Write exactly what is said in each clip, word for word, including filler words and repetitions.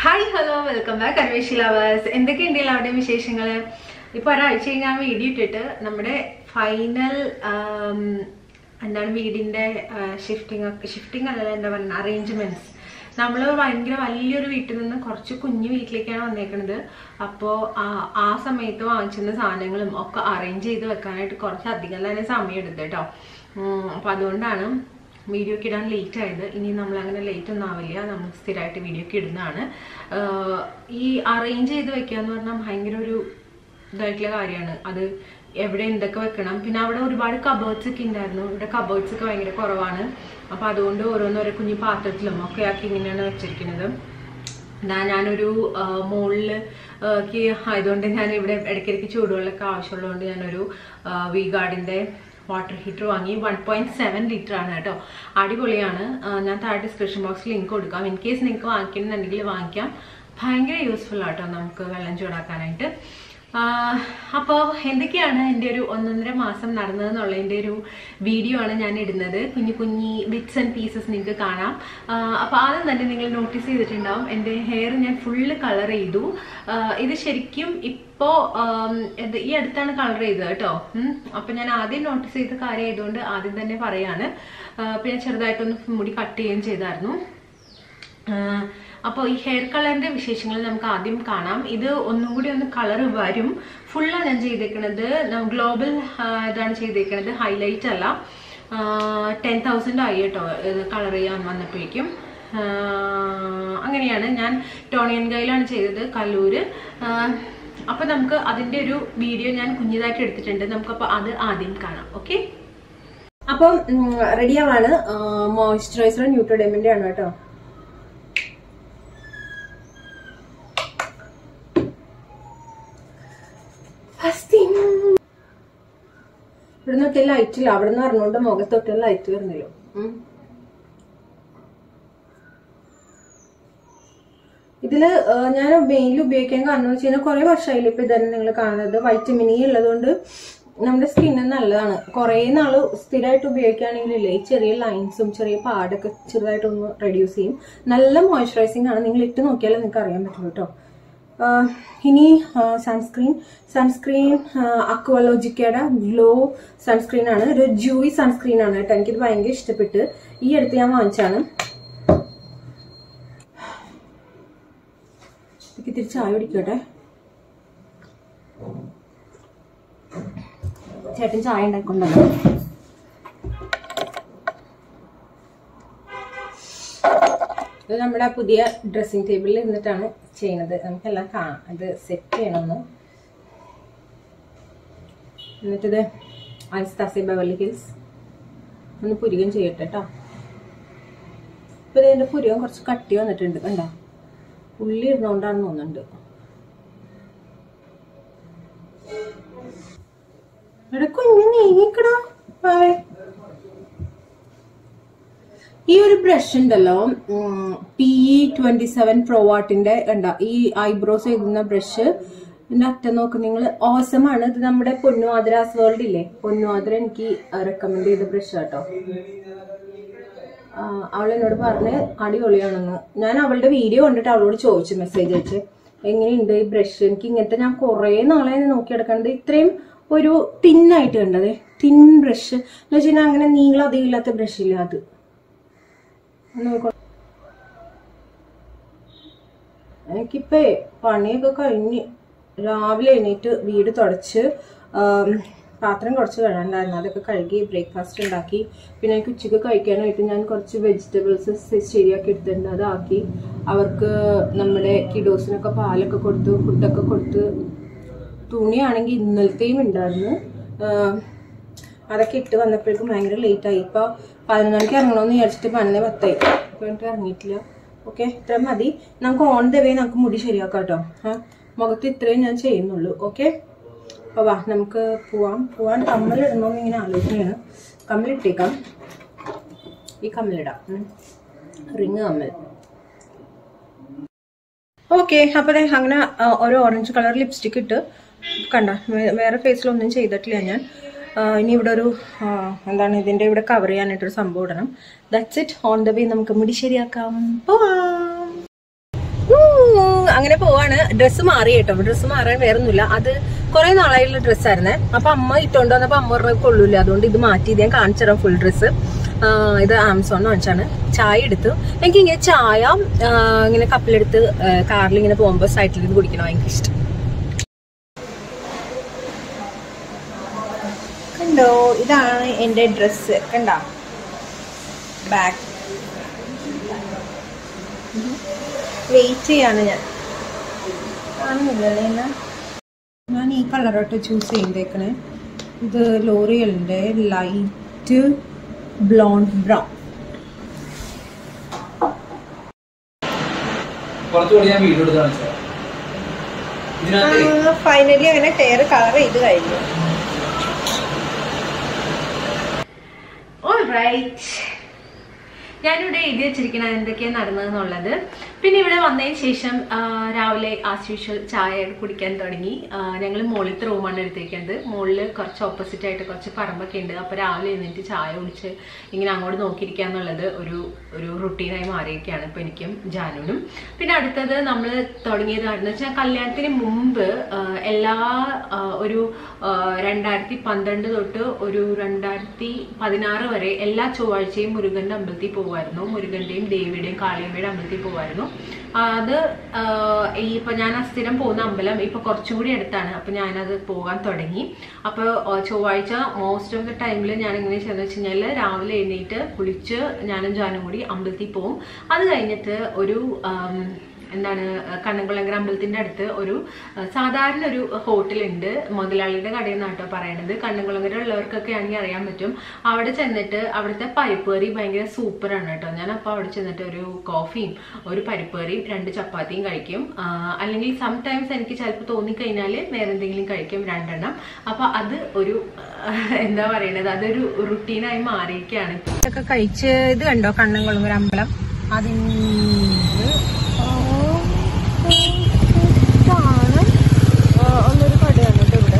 Hi, hello, welcome back karimashi lovers. എന്തൊക്കെയുണ്ട് എല്ലാവരുടെയും വിശേഷങ്ങൾ? ഇപ്പോൾ ഒരാഴ്ച ഞാൻ വീഡിയോ ഇട്ടിട്ട് നമ്മുടെ ഫൈനൽ എന്താണ് വീടിന്റെ ഷിഫ്റ്റിംഗ് ഷിഫ്റ്റിംഗ് അല്ല എന്താ പറയുക അറേഞ്ച്മെന്റ്സ് നമ്മൾ ഭയങ്കര വലിയൊരു വീട്ടിൽ നിന്ന് കുറച്ച് കുഞ്ഞു വീട്ടിലേക്കാണ് വന്നേക്കുന്നത്. അപ്പോൾ ആ സമയത്ത് വാങ്ങിച്ചിരുന്ന സാധനങ്ങളും ഒക്കെ അറേഞ്ച് ചെയ്ത് വെക്കാനായിട്ട് കുറച്ച് അധികം തന്നെ സമയം എടുത്തു കേട്ടോ. അപ്പോൾ അതുകൊണ്ടാണ് വീഡിയോ ഒക്കെ ഇടാൻ ലേറ്റ് ആയത്. ഇനി നമ്മൾ അങ്ങനെ ലേറ്റ് ഒന്നും ആവില്ല, നമ്മൾ സ്ഥിരമായിട്ട് വീഡിയോ ഒക്കെ ഇടുന്നതാണ്. ഈ അറേഞ്ച് ചെയ്ത് വെക്കുക എന്ന് പറഞ്ഞാൽ ഭയങ്കര ഒരു ഇതായിട്ടുള്ള കാര്യമാണ്. അത് എവിടെ എന്തൊക്കെ വെക്കണം, പിന്നെ അവിടെ ഒരുപാട് കബേർഡ്സ് ഒക്കെ ഉണ്ടായിരുന്നു. ഇവിടെ കബേർഡ്സ് ഒക്കെ ഭയങ്കര കുറവാണ്. അപ്പോൾ അതുകൊണ്ട് ഓരോന്നോരോ കുഞ്ഞു പാത്രത്തിലും ഒക്കെ ആക്കി ഇങ്ങനെയാണ് വെച്ചിരിക്കുന്നത്. എന്താ ഞാനൊരു മുകളിൽ ആയതുകൊണ്ട് ഞാൻ ഇവിടെ ഇടയ്ക്കിടയ്ക്ക് ചൂടുവെള്ളമൊക്കെ ആവശ്യമുള്ളതുകൊണ്ട് ഞാനൊരു വി ഗാർഡിൻ്റെ വാട്ടർ ഹീറ്റർ വാങ്ങി. വൺ പോയിന്റ് സെവൻ ലിറ്റർ ആണ് കേട്ടോ, അടിപൊളിയാണ്. ഞാൻ താഴെ ഡിസ്ക്രിപ്ഷൻ ബോക്സിൽ ലിങ്ക് കൊടുക്കാം. ഇൻ കേസ് നിങ്ങൾക്ക് വാങ്ങിക്കണമെന്നുണ്ടെങ്കിൽ വാങ്ങിക്കാം. ഭയങ്കര യൂസ്ഫുൾ ആട്ടോ നമുക്ക് വെള്ളം ചൂടാക്കാനായിട്ട്. അപ്പോൾ എന്തൊക്കെയാണ് എൻ്റെ ഒരു ഒന്നൊന്നര മാസം നടന്നതെന്നുള്ളതിൻ്റെ ഒരു വീഡിയോ ആണ് ഞാൻ ഇടുന്നത്. കുഞ്ഞു കുഞ്ഞി ബിറ്റ്സ് ആൻഡ് പീസസ് നിങ്ങൾക്ക് കാണാം. അപ്പോൾ ആദ്യം തന്നെ നിങ്ങൾ നോട്ടീസ് ചെയ്തിട്ടുണ്ടാവും, എൻ്റെ ഹെയർ ഞാൻ ഫുള്ള് കളർ ചെയ്തു. ഇത് ശരിക്കും ഇപ്പോൾ ഈ അടുത്താണ് കളർ ചെയ്തത് കേട്ടോ. അപ്പം ഞാൻ ആദ്യം നോട്ടീസ് ചെയ്ത കാര്യം ആയതുകൊണ്ട് ആദ്യം തന്നെ പറയാണ്. പിന്നെ ചെറുതായിട്ടൊന്ന് മുടി കട്ട് ചെയ്യുകയും ചെയ്തായിരുന്നു. അപ്പോൾ ഈ ഹെയർ കളറിന്റെ വിശേഷങ്ങൾ നമുക്ക് ആദ്യം കാണാം. ഇത് ഒന്നും കൂടി ഒന്ന് കളർ വരും. ഫുള്ളാണ് ഞാൻ ചെയ്തേക്കുന്നത്. ഗ്ലോബൽ ഇതാണ് ചെയ്തേക്കുന്നത്, ഹൈലൈറ്റ് അല്ല. ടെൻ തൗസൻഡ് ആയി കേട്ടോ ഇത് കളർ ചെയ്യാൻ വന്നപ്പോഴേക്കും. അങ്ങനെയാണ് ഞാൻ ടോണിയൻ ഗൈലാണ് ചെയ്തത്, കല്ലൂര്. അപ്പോൾ നമുക്ക് അതിൻ്റെ ഒരു വീഡിയോ ഞാൻ കുഞ്ഞിതായിട്ട് എടുത്തിട്ടുണ്ട്. നമുക്കപ്പോൾ അത് ആദ്യം കാണാം. ഓക്കെ, അപ്പം റെഡിയാവാണ്. മോയ്സ്ചറൈസർ ന്യൂട്രിഡെമിൻ്റെ ആണ് കേട്ടോ. ഇവിടെ നിന്നൊക്കെ ലൈറ്റില്ല, അവിടെ നിന്ന് പറഞ്ഞുകൊണ്ട് മുഖത്തൊക്കെ ലൈറ്റ് വരുന്നല്ലോ. ഇതില് ഞാൻ മെയിൻലി ഉപയോഗിക്കാൻ കാരണം വെച്ച് കഴിഞ്ഞാൽ കുറെ വർഷമായില്ല ഇപ്പൊ ഇതന്നെ നിങ്ങൾ കാണുന്നത്. വൈറ്റമിൻ ഇ ഉള്ളതുകൊണ്ട് നമ്മുടെ സ്കിന്നിന് നല്ലതാണ്. കുറെ നാള് സ്ഥിരമായിട്ട് ഉപയോഗിക്കുകയാണെങ്കിലല്ലേ ഈ ചെറിയ ലൈൻസും ചെറിയ പാടൊക്കെ ചെറുതായിട്ടൊന്ന് റെഡ്യൂസ് ചെയ്യും. നല്ല മോയ്സ്ചറൈസിംഗ് ആണ്. നിങ്ങൾ ഇട്ട് നോക്കിയാലേ നിങ്ങൾക്ക് അറിയാൻ പറ്റുള്ളൂ കേട്ടോ. ഇനി സൺസ്ക്രീൻ സൺസ്ക്രീൻ അക്വാലോജിക്കയുടെ ഗ്ലോ സൺസ്ക്രീൻ ആണ്. ഒരു ജൂയി സൺസ്ക്രീൻ ആണ് കേട്ടോ. എനിക്കിത് ഭയങ്കര ഇഷ്ടപ്പെട്ട് ഈ അടുത്ത് ഞാൻ വാങ്ങിച്ചാണ്. ഇത്തിരി ചായ കുടിക്കട്ടെ. ചേട്ടൻ ചായ ഉണ്ടാക്കൊണ്ടല്ലോ. ഇത് നമ്മുടെ പുതിയ ഡ്രസ്സിംഗ് ടേബിളിൽ ഇരുന്നിട്ടാണ് ചെയ്യുന്നത്. നമുക്കെല്ലാം കാണാം. അത് സെറ്റ് ചെയ്യണമെന്ന്. എന്നിട്ടിത് ഐസ്താസി ബെവർലി ഹിൽസ് ഒന്ന് പുരികം ചെയ്യട്ടെ കേട്ടോ. ഇപ്പൊ ഇതിന്റെ പുരികം കുറച്ച് കട്ടി വന്നിട്ടുണ്ട്. കണ്ടോ, ഉള്ളി ഇരുന്നോണ്ടാണെന്ന് തോന്നുന്നുണ്ട്. ഇവിടെ കുഞ്ഞു നീങ്ങിക്കടാ. ഈ ഒരു ബ്രഷ് ഉണ്ടല്ലോ, പി ട്വന്റി സെവൻ പ്രോവാട്ടിന്റെ കണ്ട ഈ ഐബ്രോസ് എഴുതുന്ന ബ്രഷ്. ഇതിന്റെ അറ്റം നോക്ക് നിങ്ങൾ, ഓസമാണ്. ഇത് നമ്മുടെ പൊന്നുമാതിരാസ് വേൾഡ് ഇല്ലേ, പൊന്നുമാതിര എനിക്ക് റെക്കമെൻഡ് ചെയ്ത ബ്രഷ് കേട്ടോ. അവൾ എന്നോട് പറഞ്ഞ് അടിപൊളിയാണെന്ന്. ഞാൻ അവളുടെ വീഡിയോ കണ്ടിട്ട് അവളോട് ചോദിച്ചു, മെസ്സേജ് അയച്ച്, എങ്ങനെയുണ്ട് ഈ ബ്രഷ്. എനിക്ക് ഇങ്ങനത്തെ ഞാൻ കുറെ നാളെ നോക്കിയെടുക്കണത്. ഇത്രയും ഒരു തിന്നായിട്ട് കണ്ടത്, തിൻ ബ്രഷ് എന്ന് വെച്ച് കഴിഞ്ഞാൽ അങ്ങനെ നീളം അധികം ഇല്ലാത്ത ബ്രഷ് ഇല്ല അത്. എനിക്കിപ്പോ പണിയൊക്കെ കഴിഞ്ഞ് രാവിലെ എണീറ്റ് വീട് തുടച്ച് പാത്രം കുറച്ച് കഴുകാനുണ്ടായിരുന്നു, അതൊക്കെ കഴുകി ബ്രേക്ക്ഫാസ്റ്റ് ഉണ്ടാക്കി. പിന്നെ എനിക്ക് ഉച്ചയ്ക്ക് കഴിക്കാനായിട്ട് ഞാൻ കുറച്ച് വെജിറ്റബിൾസ് ശരിയാക്കി എടുത്തിട്ടുണ്ട്. അതാക്കി അവർക്ക് നമ്മുടെ കിഡോസിനൊക്കെ പാലൊക്കെ കൊടുത്ത് ഫുഡൊക്കെ കൊടുത്ത്. തുണിയാണെങ്കിൽ ഇന്നലത്തെയും ഉണ്ടായിരുന്നു, അതൊക്കെ ഇട്ട് വന്നപ്പോഴേക്കും ഭയങ്കര ലേറ്റായി. ഇപ്പൊ പതിനൊന്ന് മണിക്ക് ഇറങ്ങണമെന്ന് വിചാരിച്ചിട്ട് പതിനൊന്ന് പത്തായി. ഇപ്പൊ എനിക്ക് ഇറങ്ങിയിട്ടില്ല. ഓക്കെ, ഇത്ര മതി. നമുക്ക് ഓൺ ദ വേ നമുക്ക് മുടി ശരിയാക്കാം കേട്ടോ. മുഖത്ത് ഇത്രയും ഞാൻ ചെയ്യുന്നുള്ളൂ. ഓക്കെ, അപ്പൊ വാ നമുക്ക് പോവാം. പോവാൻ കമ്മലിടണമെന്ന് ഇങ്ങനെ ആലോചിക്കുകയാണ്. കമ്മലിട്ടേക്കാം. ഈ കമ്മലിടാം, റിങ് കമ്മൽ. ഓക്കെ, അപ്പൊ അങ്ങനെ ഒരു ഓറഞ്ച് കളർ ലിപ്സ്റ്റിക് ഇട്ട് കണ്ട. വേറെ ഫേസിലൊന്നും ചെയ്തിട്ടില്ല ഞാൻ. ഇനി ഇവിടെ ഒരു എന്താണ് ഇതിന്റെ ഇവിടെ കവർ ചെയ്യാനായിട്ടൊരു സംഭവം ഇടണം. That's it. On the way നമുക്ക് മുടി ശരിയാക്കാം. അങ്ങനെ പോവാണ്. ഡ്രസ്സ് മാറി കേട്ടോ. ഡ്രസ്സ് മാറാൻ വേറെ ഒന്നുമില്ല, അത് കുറെ നാളായുള്ള ഡ്രസ്സായിരുന്നേ. അപ്പൊ അമ്മ ഇട്ടുകൊണ്ട് വന്നപ്പോ അമ്മ പറഞ്ഞ കൊള്ളൂല, അതുകൊണ്ട് ഇത് മാറ്റി ഇത് ഞാൻ കാണിച്ചു തരാം ഫുൾ ഡ്രസ്സ്. ഇത് ആമസോൺ വാങ്ങിച്ചാണ്. ചായ എടുത്തു. എനിക്ക് ഇങ്ങനെ ചായ ഇങ്ങനെ കപ്പിലെടുത്ത് കാറിൽ ഇങ്ങനെ പോകുമ്പോ സൈഡിൽ ഇത് കുടിക്കണം ഭയങ്കര ഇഷ്ടം. കണ്ടോ, ഇതാണ് എന്റെ ഡ്രസ്സ്. കണ്ടോ ബാഗ്. വെയിറ്റ് ചെയ്യാണ് ഞാൻ. കാണുന്നില്ലല്ലേ എന്നാ ഞാൻ ഈ കളറോട്ട് ചൂസ് ചെയ്തേക്കണേ. ഇത് ലോറിയലിന്റെ ലൈറ്റ് ബ്ലോണ്ട് ബ്രൗൺ. ഫൈനലി അങ്ങനെ ഹെയർ കളർ ചെയ്ത് കഴിഞ്ഞു. ഓൾറൈറ്റ്, ഞാനിവിടെ എഴുതി വെച്ചിരിക്കുന്നത് എന്തൊക്കെയാണ് നടന്നതെന്നുള്ളത്. പിന്നെ ഇവിടെ വന്നതിന് ശേഷം രാവിലെ ആസ് യൂഷ്വൽ ചായ കുടിക്കാൻ തുടങ്ങി. ഞങ്ങൾ മുകളിലത്തെ റൂമാണ് എടുത്തിരിക്കുന്നത്. മുകളിൽ കുറച്ച് ഓപ്പോസിറ്റ് ആയിട്ട് കുറച്ച് പറമ്പൊക്കെ ഉണ്ട്. അപ്പോൾ രാവിലെ എഴുന്നേറ്റ് ചായ കുടിച്ച് ഇങ്ങനെ അങ്ങോട്ട് നോക്കിയിരിക്കുക എന്നുള്ളത് ഒരു ഒരു റുട്ടീനായി മാറിയിരിക്കുകയാണ് ഇപ്പോൾ എനിക്കും ജാനുവിനും. പിന്നെ അടുത്തത് നമ്മൾ തുടങ്ങിയതാണെന്ന് വെച്ചാൽ കല്യാണത്തിന് മുമ്പ് എല്ലാ ഒരു രണ്ടായിരത്തി പന്ത്രണ്ട് തൊട്ട് ഒരു രണ്ടായിരത്തി പതിനാറ് വരെ എല്ലാ ചൊവ്വാഴ്ചയും മുരുകൻ്റെ അമ്പലത്തിൽ പോകുമായിരുന്നു. മുരുകൻ്റെയും ദേവിയുടെയും കാളിയമ്മയുടെ അമ്പലത്തിൽ പോകുമായിരുന്നു. അത് ഈ ഇപ്പൊ ഞാൻ സ്ഥിരം പോകുന്ന അമ്പലം ഇപ്പൊ കുറച്ചും കൂടി അടുത്താണ്. അപ്പൊ ഞാനത് പോകാൻ തുടങ്ങി. അപ്പൊ ചൊവ്വാഴ്ച മോസ്റ്റ് ഓഫ് ദ ടൈമിൽ ഞാൻ എങ്ങനെ ചെയ്യുന്നത് വെച്ച് കഴിഞ്ഞാൽ രാവിലെ എഴുന്നേറ്റ് കുളിച്ച് ഞാനും ജാനും കൂടി അമ്പലത്തിൽ പോകും. അത് കഴിഞ്ഞിട്ട് ഒരു എന്താണ് കണ്ണംകുളങ്ങര അമ്പലത്തിന്റെ അടുത്ത് ഒരു സാധാരണ ഒരു ഹോട്ടലുണ്ട്. മുതലാളിയുടെ കടയിൽ നിന്നാട്ടോ പറയണത്. കണ്ണംകുളങ്ങര ഉള്ളവർക്കൊക്കെ ആണെങ്കിൽ അറിയാൻ പറ്റും. അവിടെ ചെന്നിട്ട് അവിടുത്തെ പരിപ്പ് കറി ഭയങ്കര സൂപ്പറാണ് കേട്ടോ. ഞാൻ അപ്പോൾ അവിടെ ചെന്നിട്ട് ഒരു കോഫിയും ഒരു പരിപ്പ് കറിയും രണ്ട് ചപ്പാത്തിയും കഴിക്കും. അല്ലെങ്കിൽ സംടൈംസ് എനിക്ക് ചിലപ്പോൾ തോന്നിക്കഴിഞ്ഞാൽ വേറെ എന്തെങ്കിലും കഴിക്കും, രണ്ടെണ്ണം. അപ്പൊ അത് ഒരു എന്താ പറയണത്, അതൊരു റുട്ടീനായി മാറിയിരിക്കുകയാണ്. ഇതൊക്കെ കഴിച്ച് ഇത് കണ്ടോ കണ്ണംകുളങ്ങര അമ്പലം. അതിന് ഒന്നൊരു കടയാണ് കേട്ടോ ഇവിടെ.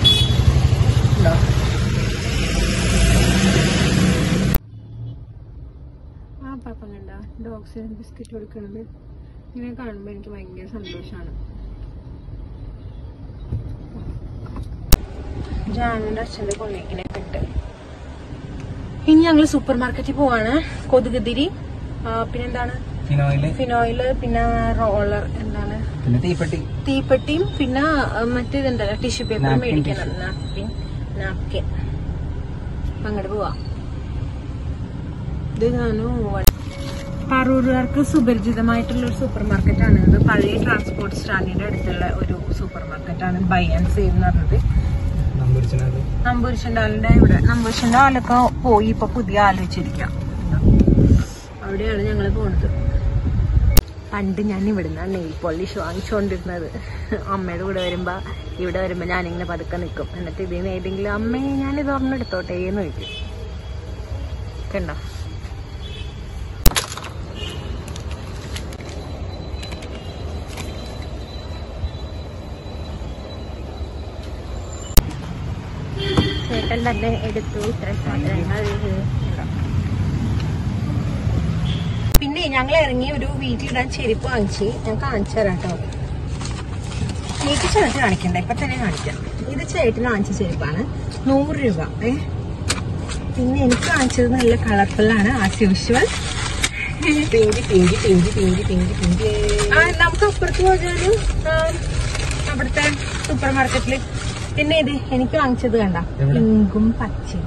ആ പാപ്പം കണ്ട ഡോഗ്സിന് ബിസ്ക്കറ്റ് കൊടുക്കണത് ഇങ്ങനെ കാണുമ്പോൾ എനിക്ക് ഭയങ്കര സന്തോഷമാണ്. ജാനുവിന്റെ അച്ഛൻ്റെ കൊള്ളിക്കിനൊക്കെ ഇട്ട് ഇനി ഞങ്ങള് സൂപ്പർ മാർക്കറ്റിൽ പോവാണ്. കൊതുകുതിരി, പിന്നെന്താണ് ഫിനോയില്, പിന്നെ റോളർ, എന്താണ് തീപ്പെട്ടി തീപ്പെട്ടിയും പിന്നെ മറ്റേതുണ്ടല്ലോ ടിഷ്യൂ പേപ്പർ മേടിക്കണം, നാപ്കിൻ നാപ്കിൻ അങ്ങോട്ട് പോവാ. ഇത് ഞാനും പറൂരുകാർക്ക് സുപരിചിതമായിട്ടുള്ള ഒരു സൂപ്പർ മാർക്കറ്റാണ് ഇത്. പഴയ ട്രാൻസ്പോർട്ട് സ്റ്റാൻഡിന്റെ അടുത്തുള്ള ഒരു സൂപ്പർ മാർക്കറ്റാണ് ബൈ ആൻഡ് സേവ് എന്ന് പറഞ്ഞത്. നമ്പൂരിശണ്ടാലിന്റെ ഇവിടെ നമ്പൂരിശണ്ടാലൊക്കെ പോയി ഇപ്പൊ പുതിയ ആലോചിച്ചിരിക്കാം. അവിടെയാണ് ഞങ്ങള് പോണത്. പണ്ട് ഞാൻ ഇവിടുന്ന് നെയിൽ പോളിഷ് വാങ്ങിച്ചുകൊണ്ടിരുന്നത്. അമ്മയുടെ കൂടെ വരുമ്പോ ഇവിടെ വരുമ്പോ ഞാനിങ്ങനെ പതുക്കെ നിൽക്കും. എന്നിട്ട് ഇതിന് ഏതെങ്കിലും അമ്മയെ ഞാനിത് ഒരെണ്ണെടുത്തോട്ടെ എന്ന് ചോദിക്കും. കണ്ടോ ചേട്ടൻ തന്നെ എടുത്തു ഇത്ര സാധനങ്ങൾ. പിന്നെ ഞങ്ങൾ ഇറങ്ങി ഒരു വീട്ടിലിടാൻ ചെരുപ്പ് വാങ്ങിച്ച് ഞാൻ കാണിച്ചു തരാം കേട്ടോ. വീട്ടിൽ ചെന്നിട്ട് കാണിക്കണ്ട, ഇപ്പൊ തന്നെ കാണിക്കാം. ഇത് ചേട്ടന് വാങ്ങിച്ച ചെരുപ്പാണ്, നൂറ് രൂപ. ഏ പിന്നെ എനിക്ക് വാങ്ങിച്ചത് നല്ല കളർഫുള്ളാണ് ആസ് യൂഷ്വൽ. പിങ്കി പിങ്കി പിങ്കി പിങ്കി പിങ്കി പിങ്കി ആ നമുക്ക് അപ്പുറത്ത് പോയാലും അവിടുത്തെ സൂപ്പർ മാർക്കറ്റില്. പിന്നെ ഇത് എനിക്ക് വാങ്ങിച്ചത് കണ്ട പിങ്കും പച്ചയും.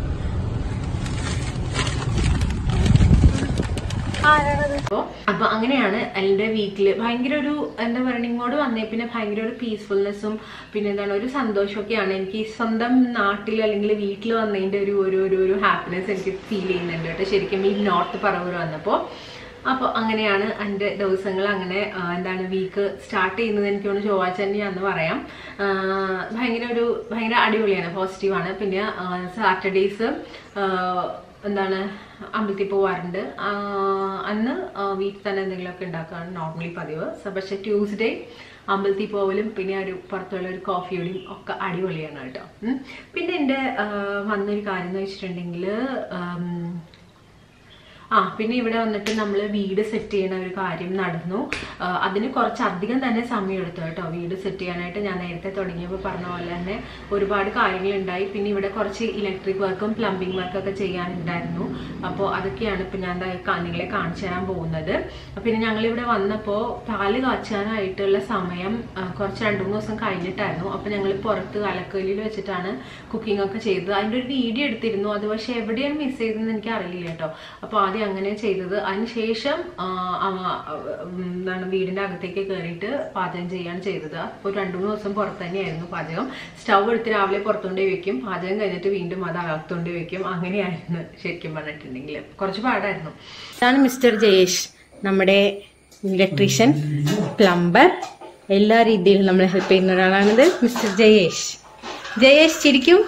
അപ്പൊ അങ്ങനെയാണ് എന്റെ വീട്ടില് ഭയങ്കര ഒരു എന്താ പറയുക, ഇങ്ങോട്ട് വന്നേ പിന്നെ ഭയങ്കര ഒരു പീസ്ഫുൾനെസ്സും പിന്നെ എന്താണ് ഒരു സന്തോഷമൊക്കെയാണ്. എനിക്ക് സ്വന്തം നാട്ടിൽ അല്ലെങ്കിൽ വീട്ടിൽ വന്നതിന്റെ ഒരു ഒരു ഒരു ഹാപ്പിനെസ് എനിക്ക് ഫീൽ ചെയ്യുന്നുണ്ട് കേട്ടോ ശരിക്കും ഈ നോർത്ത് പറവൂർ വന്നപ്പോ. അപ്പോൾ അങ്ങനെയാണ് എൻ്റെ ദിവസങ്ങൾ അങ്ങനെ എന്താണ് വീക്ക് സ്റ്റാർട്ട് ചെയ്യുന്നത്. എനിക്ക് തോന്നുന്നു ചൊവ്വാഴ്ച തന്നെയാണെന്ന് പറയാം. ഭയങ്കര ഒരു ഭയങ്കര അടിപൊളിയാണ്, പോസിറ്റീവാണ്. പിന്നെ സാറ്റർഡേയ്സ് എന്താണ് അമ്പലത്തിൽ പോവാറുണ്ട്. അന്ന് വീട്ടിൽ തന്നെ എന്തെങ്കിലുമൊക്കെ ഉണ്ടാക്കാണ് നോർമലി പതിവ്. പക്ഷെ ട്യൂസ്ഡേ അമ്പലത്തിൽ പോവലും പിന്നെ ഒരു പുറത്തുള്ള ഒരു കോഫിയോടെയും ഒക്കെ അടിപൊളിയാണ് കേട്ടോ. പിന്നെ എൻ്റെ വന്നൊരു കാര്യം എന്ന് വെച്ചിട്ടുണ്ടെങ്കിൽ ആ പിന്നെ ഇവിടെ വന്നിട്ട് നമ്മൾ വീട് സെറ്റ് ചെയ്യുന്ന ഒരു കാര്യം നടന്നു. അതിന് കുറച്ചധികം തന്നെ സമയം എടുത്തു കേട്ടോ വീട് സെറ്റ് ചെയ്യാനായിട്ട്. ഞാൻ നേരത്തെ തുടങ്ങിയപ്പോൾ പറഞ്ഞ പോലെ തന്നെ ഒരുപാട് കാര്യങ്ങളുണ്ടായി. പിന്നെ ഇവിടെ കുറച്ച് ഇലക്ട്രിക് വർക്കും പ്ലംബിംഗ് വർക്കൊക്കെ ചെയ്യാനുണ്ടായിരുന്നു. അപ്പോൾ അതൊക്കെയാണ് ഇപ്പം ഞാൻ നിങ്ങളെ കാണിച്ചു തരാൻ പോകുന്നത്. പിന്നെ ഞങ്ങളിവിടെ വന്നപ്പോൾ പാല് കാച്ചാനായിട്ടുള്ള സമയം കുറച്ച് രണ്ട് മൂന്ന് ദിവസം കഴിഞ്ഞിട്ടായിരുന്നു. അപ്പോൾ ഞങ്ങൾ പുറത്ത് അലക്കലിൽ വെച്ചിട്ടാണ് കുക്കിംഗ് ഒക്കെ ചെയ്തത്. അതിൻ്റെ ഒരു വീഡിയോ എടുത്തിരുന്നു. അത് പക്ഷേ എവിടെയാണ് മിസ് ചെയ്തതെന്ന് എനിക്ക് അറിയില്ല കേട്ടോ. അപ്പോൾ ആദ്യം അങ്ങനെ ചെയ്തത്. അതിനുശേഷം എന്താണ് വീടിൻ്റെ അകത്തേക്ക് കയറിയിട്ട് പാചകം ചെയ്യാണ് ചെയ്തത്. അപ്പോൾ രണ്ട് മൂന്ന് ദിവസം പുറത്ത് തന്നെയായിരുന്നു പാചകം. സ്റ്റവ് എടുത്ത് രാവിലെ പുറത്തുകൊണ്ടേ വെക്കും, പാചകം കഴിഞ്ഞിട്ട് വീണ്ടും അത് അകത്തുകൊണ്ടേ വെക്കും. അങ്ങനെയായിരുന്നു ശരിക്കും പറഞ്ഞിട്ടുണ്ടെങ്കിൽ. കുറച്ച് പാടായിരുന്നു. ഇതാണ് മിസ്റ്റർ ജയേഷ്, നമ്മുടെ ഇലക്ട്രീഷ്യൻ, പ്ലംബർ, എല്ലാ രീതിയിലും നമ്മളെ ഹെൽപ്പ് ചെയ്യുന്ന ഒരാളാണിത് മിസ്റ്റർ ജയേഷ്. ജയേഷ് ചിരിക്കും.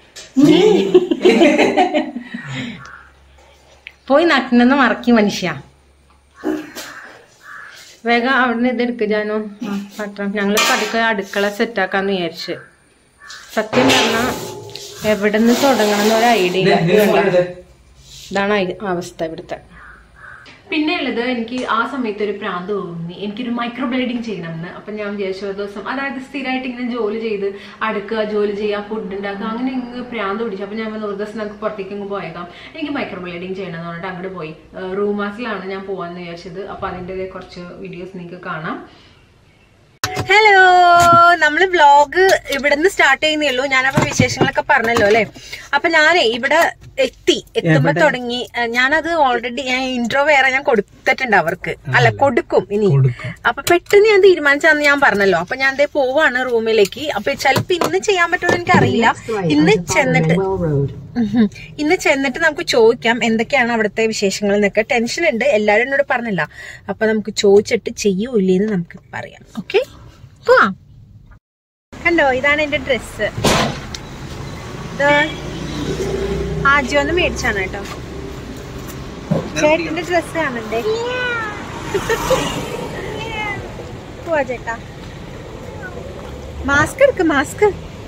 പോയി നട്ടിനെന്ന് മറക്കി മനുഷ്യ. വേഗം അവിടുന്ന് ഇതെടുക്കുക ജാനോ. പട്ടണം ഞങ്ങൾ പതുക്കെ അടുക്കള സെറ്റാക്കാന്ന് വിചാരിച്ച്. സത്യം പറഞ്ഞാൽ എവിടെ നിന്ന് തുടങ്ങണം എന്നൊരു ഐഡിയ ഇല്ല. ഇതാണ് അവസ്ഥ ഇവിടുത്തെ. പിന്നെ ഉള്ളത്, എനിക്ക് ആ സമയത്ത് ഒരു പ്രാന്ത് തോന്നി, എനിക്കൊരു മൈക്രോ ബ്ലേഡിങ് ചെയ്യണമെന്ന്. അപ്പം ഞാൻ വിചാരിച്ചു ഒരു ദിവസം, അതായത് സ്ഥിരമായിട്ട് ഇങ്ങനെ ജോലി ചെയ്ത് അടുക്കുക, ജോലി ചെയ്യുക, ഫുഡ് ഉണ്ടാക്കുക, അങ്ങനെ ഇങ്ങ് പ്രാന്ത് പിടിച്ചു. അപ്പം ഞാൻ ഒരു ദിവസം നമുക്ക് പുറത്തേക്ക് ഇങ്ങ് പോയേക്കാം, എനിക്ക് മൈക്രോ ബ്ലേഡിങ് ചെയ്യണം എന്ന് പറഞ്ഞിട്ട് അങ്ങോട്ട് പോയി. റൂമാസിലാണ് ഞാൻ പോകാമെന്ന് വിചാരിച്ചത്. അപ്പം അതിൻ്റെ കുറച്ച് വീഡിയോസ് നിങ്ങൾക്ക് കാണാം. ഹലോ, നമ്മള് വ്ലോഗ് ഇവിടുന്ന് സ്റ്റാർട്ട് ചെയ്യുന്നേ ഉള്ളൂ. ഞാനപ്പോ വിശേഷങ്ങളൊക്കെ പറഞ്ഞല്ലോ അല്ലെ. അപ്പൊ ഞാനേ ഇവിടെ എത്തി എത്തുമ്പോ തുടങ്ങി. ഞാനത് ഓൾറെഡി ഞാൻ ഇൻട്രോ വേറെ ഞാൻ കൊടുത്തിട്ടുണ്ട് അവർക്ക്, അല്ല കൊടുക്കും ഇനി. അപ്പൊ പെട്ടെന്ന് ഞാൻ തീരുമാനിച്ചാന്ന് ഞാൻ പറഞ്ഞല്ലോ. അപ്പൊ ഞാൻ ദേ പോവാണ് റൂമിലേക്ക്. അപ്പൊ ചിലപ്പോ ഇന്ന് ചെയ്യാൻ പറ്റുമെന്ന് എനിക്ക് അറിയില്ല. ഇന്ന് ചെന്നിട്ട് ഇന്ന് ചെന്നിട്ട് നമുക്ക് ചോദിക്കാം എന്തൊക്കെയാണ് അവിടുത്തെ വിശേഷങ്ങൾ എന്നൊക്കെ. ടെൻഷൻ ഉണ്ട്, എല്ലാരും എന്നോട് പറഞ്ഞില്ല. അപ്പൊ നമുക്ക് ചോദിച്ചിട്ട് ചെയ്യൂല്ലേന്ന് നമുക്ക് പറയാം. ഓക്കെ, പോവാം. കണ്ടോ, ഇതാണ് എന്റെ ഡ്രസ്സ്. ആദ്യം ഒന്ന് മേടിച്ചാണ് കേട്ടോ. ചേട്ടന്റെ ഡ്രസ്സ് കാണണ്ടേ? പോവാ ചേട്ടാ. മാസ്ക് എടുക്ക്, മാസ്ക്.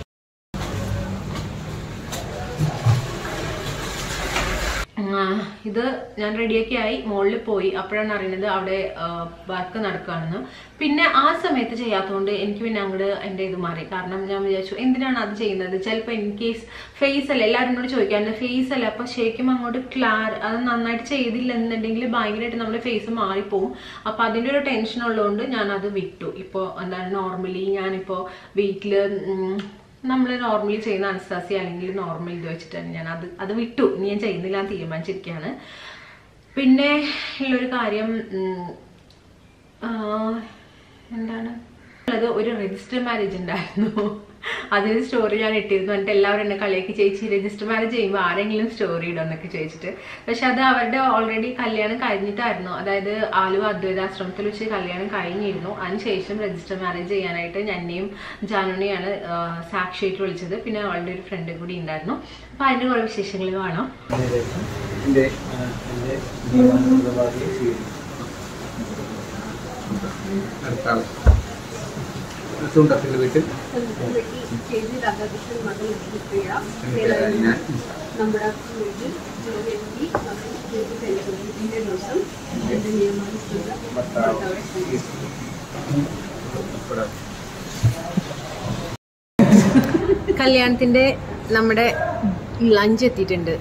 ഇത് ഞാൻ റെഡിയൊക്കെ ആയി മുകളിൽ പോയി. അപ്പോഴാണ് അറിയുന്നത് അവിടെ വർക്ക് നടക്കുകയാണെന്ന്. പിന്നെ ആ സമയത്ത് ചെയ്യാത്തതുകൊണ്ട് എനിക്ക് പിന്നെ അങ്ങോട്ട് എൻ്റെ ഇത് മാറി. കാരണം ഞാൻ വിചാരിച്ചു എന്തിനാണ് അത് ചെയ്യുന്നത്, ചിലപ്പോൾ ഇൻ കേസ് ഫേസ് അല്ല, എല്ലാവരും കൂടെ ചോദിക്കാറുണ്ട് ഫേസ് അല്ല, അപ്പോൾ ശരിക്കും അങ്ങോട്ട് ക്ലാർ അത് നന്നായിട്ട് ചെയ്തില്ല എന്നുണ്ടെങ്കിൽ ഭയങ്കരമായിട്ട് നമ്മുടെ ഫേസ് മാറിപ്പോവും. അപ്പോൾ അതിൻ്റെ ഒരു ടെൻഷൻ ഉള്ളതുകൊണ്ട് ഞാനത് വിട്ടു. ഇപ്പോൾ എന്താണ് നോർമലി ഞാനിപ്പോൾ വീട്ടിൽ നമ്മൾ നോർമലി ചെയ്യുന്ന അനസ്താസി അല്ലെങ്കിൽ നോർമൽ ഇത് വെച്ചിട്ടാണ് ഞാൻ അത് അത് വിട്ടു. ഇനി ഞാൻ ചെയ്യുന്നില്ല എന്ന് തീരുമാനിച്ചിരിക്കുകയാണ്. പിന്നെ ഉള്ളൊരു കാര്യം എന്താണ് ഉള്ളത്, ഒരു രജിസ്റ്റർ മാരേജ് ഉണ്ടായിരുന്നു. അതിന് സ്റ്റോറി ഞാൻ ഇട്ടിരുന്നു. എന്നിട്ട് എല്ലാവരും എന്നെ കളിയാക്കി, ചേച്ചി രജിസ്റ്റർ മാരേജ് ചെയ്യുമ്പോൾ ആരെങ്കിലും സ്റ്റോറി ഇടും എന്നൊക്കെ ചോദിച്ചിട്ട്. പക്ഷെ അത് അവരുടെ ഓൾറെഡി കല്യാണം കഴിഞ്ഞിട്ടായിരുന്നു. അതായത് ആലുവ അദ്വൈതാശ്രമത്തിൽ വെച്ച് കല്യാണം കഴിഞ്ഞിരുന്നു. അതിനുശേഷം രജിസ്റ്റർ മാരേജ് ചെയ്യാനായിട്ട് എന്നെയും ജാനുനെയാണ് സാക്ഷിയായിട്ട് വിളിച്ചത്. പിന്നെ അവളുടെ ഒരു ഫ്രണ്ട് കൂടി ഉണ്ടായിരുന്നു. അപ്പൊ അതിന്റെ കുറെ വിശേഷങ്ങൾ കാണാം. വീട്ടിൽ നമ്മുടെ കല്യാണത്തിന്റെ നമ്മുടെ ലഞ്ച് എത്തിയിട്ടുണ്ട്.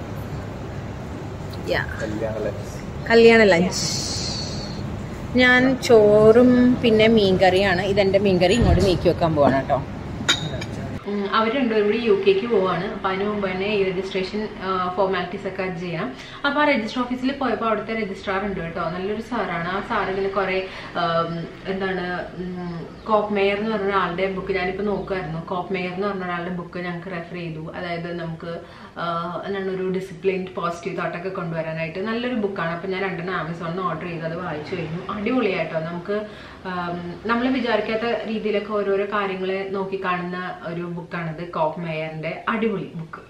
കല്യാണ ലഞ്ച്. ഞാൻ ചോറും പിന്നെ മീൻകറിയാണ്. ഇതെന്റെ മീൻകറി ഇങ്ങോട്ട് നീക്കി വെക്കാൻ പോവാണ് കേട്ടോ. അവർ രണ്ടുപേരും കൂടി യു കെക്ക് പോവാണ്. അപ്പം അതിന് മുമ്പ് തന്നെ ഈ രജിസ്ട്രേഷൻ ഫോർമാലിറ്റീസ് ഒക്കെ അത് ചെയ്യണം. അപ്പോൾ ആ രജിസ്റ്റർ ഓഫീസിൽ പോയപ്പോൾ അവിടുത്തെ രജിസ്ട്രാർ ഉണ്ട് കേട്ടോ, നല്ലൊരു സാറാണ്. ആ സാറിങ്ങനെ കുറേ എന്താണ് കോപ്പ് മേയർ എന്ന് പറഞ്ഞ ഒരാളുടെ ബുക്ക് ഞാനിപ്പോൾ നോക്കുമായിരുന്നു. കോപ്പ് മേയർ എന്ന് പറഞ്ഞ ഒരാളുടെ ബുക്ക് ഞങ്ങൾക്ക് റെഫർ ചെയ്തു. അതായത് നമുക്ക് എന്താണ് ഒരു ഡിസിപ്ലിൻഡ് പോസിറ്റീവ് തോട്ടൊക്കെ കൊണ്ടുവരാനായിട്ട് നല്ലൊരു ബുക്കാണ്. അപ്പം ഞാൻ രണ്ടെണ്ണം ആമസോണിൽ നിന്ന് ഓർഡർ ചെയ്ത് അത് വായിച്ചു കഴിഞ്ഞു. അടിപൊളിയായിട്ടോ. നമുക്ക് നമ്മൾ വിചാരിക്കാത്ത രീതിയിലൊക്കെ ഓരോരോ കാര്യങ്ങളെ നോക്കിക്കാണുന്ന ഒരു ബുക്കാണിത്, കോപ്പ് മേയറിന്റെ അടിപൊളി ബുക്ക്.